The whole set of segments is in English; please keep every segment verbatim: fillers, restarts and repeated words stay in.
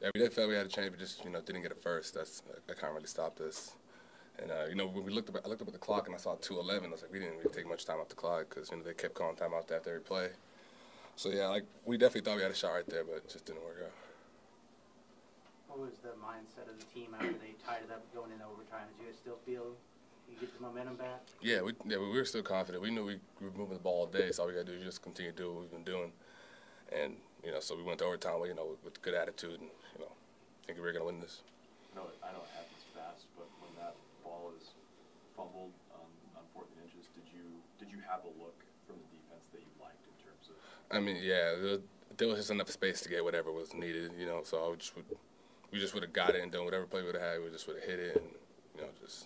Yeah, we definitely felt we had a chance, but just, you know, didn't get it first. That's that kind of really stopped us. And, uh, you know, when we looked up, I looked up at the clock and I saw two eleven. I was like, we didn't really take much time off the clock because, you know, they kept calling timeouts after every play. So, yeah, like, we definitely thought we had a shot right there, but it just didn't work out. What was the mindset of the team after they tied it up going into overtime? Did you guys still feel you get the momentum back? Yeah, we yeah we were still confident. We knew we, we were moving the ball all day, so all we got to do is just continue to do what we've been doing. And, you know, so we went to overtime, you know, with, with good attitude and, you know, thinking we were going to win this. I know, I know it happens fast, but when that ball is fumbled um, on fourth and inches, did you did you have a look from the defense that you liked in terms of? I mean, yeah, there, there was just enough space to get whatever was needed, you know. So I would just would, we just would have got it and done whatever play we would have had. We just would have hit it, and you know, just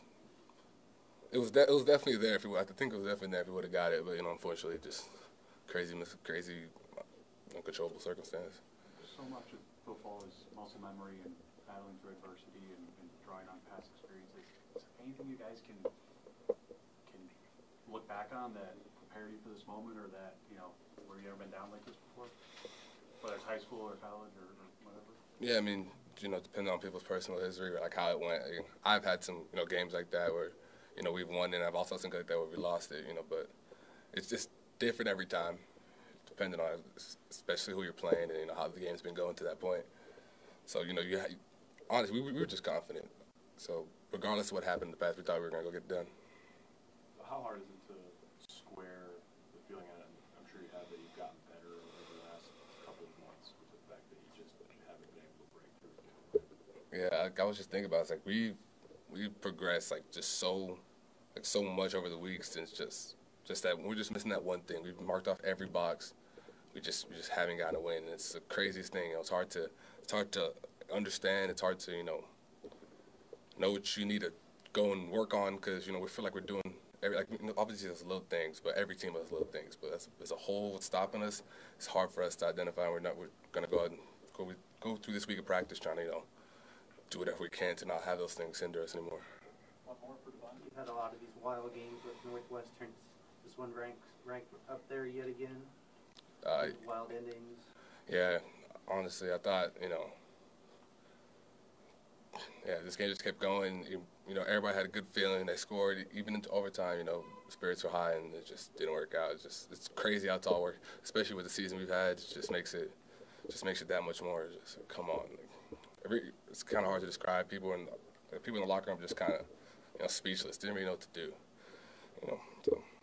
it was de- it was definitely there. If we, I think it was definitely there if we would have got it, but you know, unfortunately, just crazy, crazy, uncontrollable circumstance. So much of football is muscle memory and battling through adversity and, and drawing on past experiences. Is there anything you guys can can look back on that prepared you for this moment, or that, you know, where you ever been down like this before, whether it's high school or college or, or whatever? Yeah, I mean, you know, depending on people's personal history or like how it went. I've had some, you know, games like that where, you know, we've won, and I've also seen like that where we lost it, you know, but it's just different every time, depending on especially who you're playing and, you know, how the game's been going to that point. So, you know, you ha- honestly, we, we were just confident. So regardless of what happened in the past, we thought we were going to go get it done. How hard is it to square the feeling, and I'm sure you have, that you've gotten better over the last couple of months with the fact that you just haven't been able to break through? Yeah, I, I was just thinking about it. It's like we we progressed like just so like so much over the weeks since just just that we're just missing that one thing. We've marked off every box. We just we just haven't gotten a win. And it's the craziest thing. You know, it's hard to it's hard to understand. It's hard to, you know, know what you need to go and work on, because, you know, we feel like we're doing every, like, you know, obviously there's little things, but every team has little things. But as, as a whole, what's stopping us, it's hard for us to identify. And we're not we're gonna go out and go go through this week of practice trying to, you know, do whatever we can to not have those things hinder us anymore. One more for Devine. You've had a lot of these wild games with Northwestern. This one ranked ranked up there yet again. Uh, wild endings. Yeah, honestly, I thought, you know, yeah, this game just kept going. You, you know, everybody had a good feeling. They scored even into overtime. You know, spirits were high, and it just didn't work out. It's just it's crazy how it's all worked, especially with the season we've had. It just makes it just makes it that much more. Just come on, like, every, it's kind of hard to describe. People in like, people in the locker room just kind of, you know, speechless. Didn't really know what to do. You know, so.